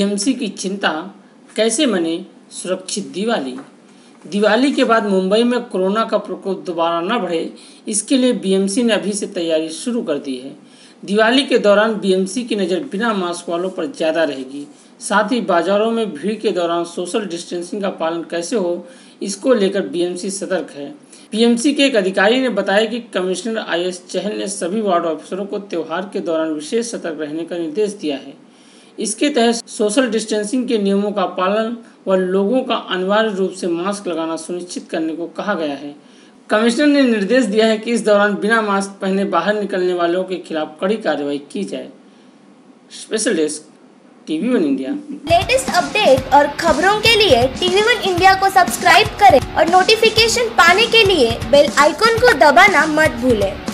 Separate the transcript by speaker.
Speaker 1: BMC की चिंता, कैसे मने सुरक्षित दिवाली। दिवाली के बाद मुंबई में कोरोना का प्रकोप दोबारा न बढ़े, इसके लिए बीएमसी ने अभी से तैयारी शुरू कर दी है। दिवाली के दौरान बीएमसी की नज़र बिना मास्क वालों पर ज़्यादा रहेगी। साथ ही बाजारों में भीड़ के दौरान सोशल डिस्टेंसिंग का पालन कैसे हो, इसको लेकर बीएमसी सतर्क है। बीएमसी के एक अधिकारी ने बताया कि कमिश्नर IS चहल ने सभी वार्ड ऑफिसरों को त्यौहार के दौरान विशेष सतर्क रहने का निर्देश दिया है। इसके तहत सोशल डिस्टेंसिंग के नियमों का पालन व लोगों का अनिवार्य रूप से मास्क लगाना सुनिश्चित करने को कहा गया है। कमिश्नर ने निर्देश दिया है कि इस दौरान बिना मास्क पहने बाहर निकलने वालों के खिलाफ कड़ी कार्रवाई की जाए। Special desk TV1 India.
Speaker 2: Latest update और खबरों के लिए TV1 इंडिया को सब्सक्राइब करें और नोटिफिकेशन पाने के लिए बेल आइकॉन को दबाना मत भूलें।